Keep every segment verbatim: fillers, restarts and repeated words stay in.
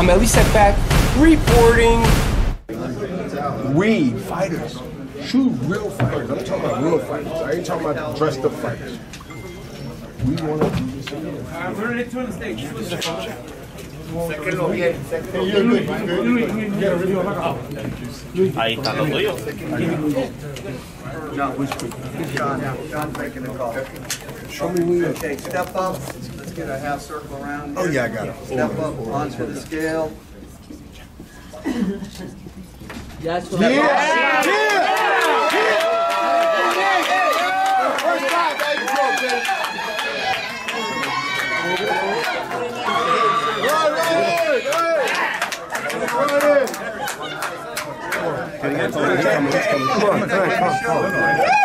I'm Elie Seckbach reporting. We fighters shoot real fighters. I'm talking about real fighters. I ain't talking about dressed up fighters. We want to do this again. I'm ready to the stage. Ahí está lo tuyo. No, John, John's making the call. Show me where you Okay, step up. Let's get a half circle around. Oh yeah, I got it. Step up onto the scale. Yes, yeah, yeah, yeah. First time, baby. Run, run, run, Come on, come on, come on.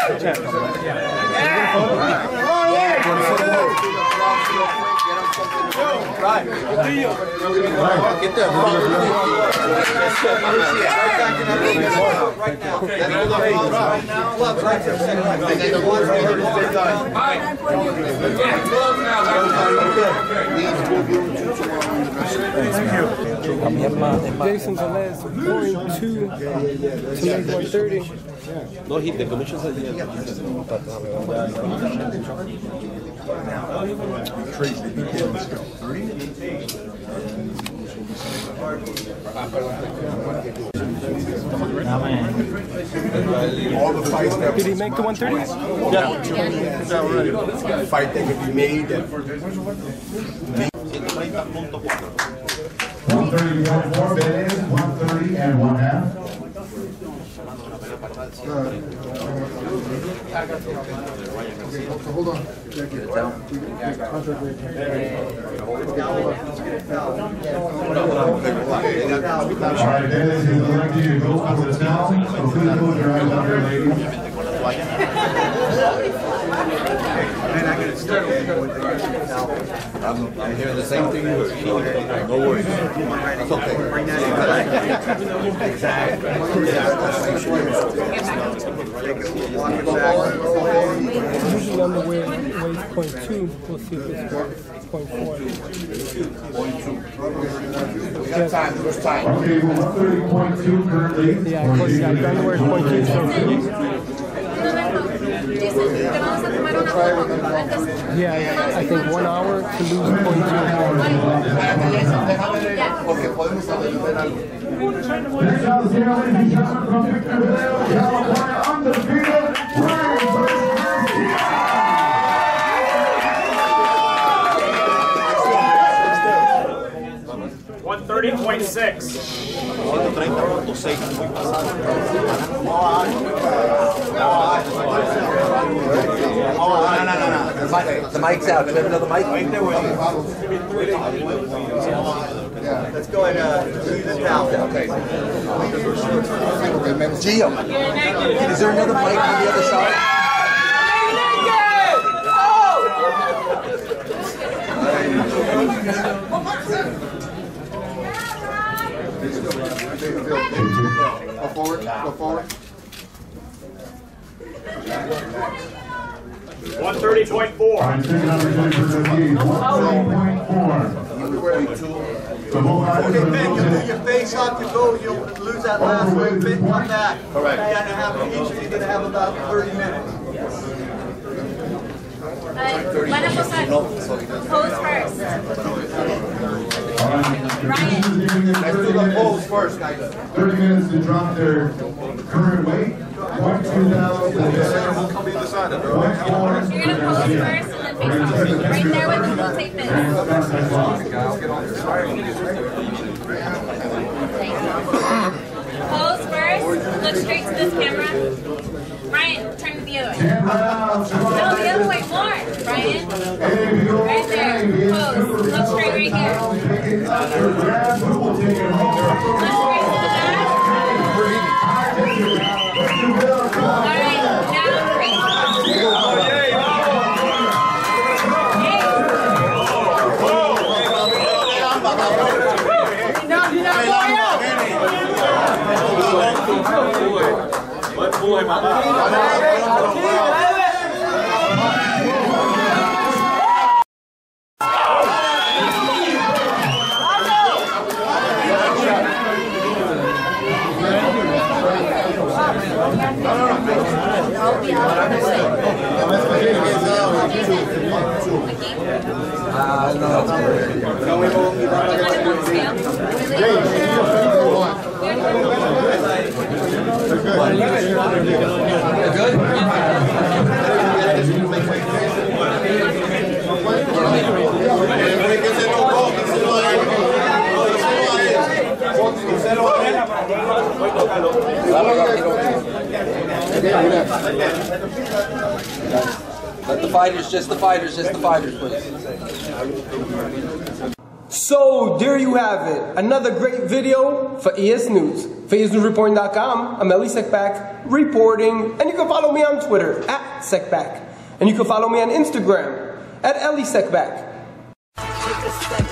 Right. Get that. Right now. Right now. Gloves right there. Jayson Velez point two to make one thirty. No, he, the commission's at the end. All the fights that Did he make the one thirty? Yeah. Fight that could be made. That one thirty point four, Velez, one thirty and one half. Hold on. Alright, Velez is elected to go for the down, so please close your eyes out there, ladies. I'm, I'm hearing the same thing you heard, so no worries. That's okay. Usually on the way weighs point two. We'll see if it's point four. We got time, there's time. Okay, well, one thirty point two currently. Yeah, of course, yeah, January point two. So yeah, I think one hour to lose point two. Next out is here, ladies and gentlemen, from Victor Villeo, California, undefeated, Twain versus one thirty point six. ciento treinta punto seis. Muy pasado. No, no, no, no. The, mic, the mic's out. Do we have another mic? Let's go ahead and uh, do this now. Okay. Gio, is there another mic on the other side? Go forward, go forward. one thirty point four. Alright, second opportunity for the team, one thirty point four. Okay, Ben, you do your face up, you go, you'll lose that last little bit, come back. Correct. You're gonna have, each of you gonna have about thirty minutes. Van a posar. Pose first. Ryan. Let's do the pose first, guys. thirty minutes to drop their current weight. Point two thousand. You're gonna pose first and then face off. Right there with the full tape in. Pose first. Look straight to this camera. Ryan, turn the other way. No, the other way more. Ryan. Right there. Pose. Look straight right here. Look straight to the back. Alright, now face off. Let the fighters, just the fighters, just the fighters, please. So there you have it, another great video for E S News. For E S News Reporting dot com, I'm Elie Seckbach reporting, and you can follow me on Twitter at Seckbach, and you can follow me on Instagram at Elie Seckbach.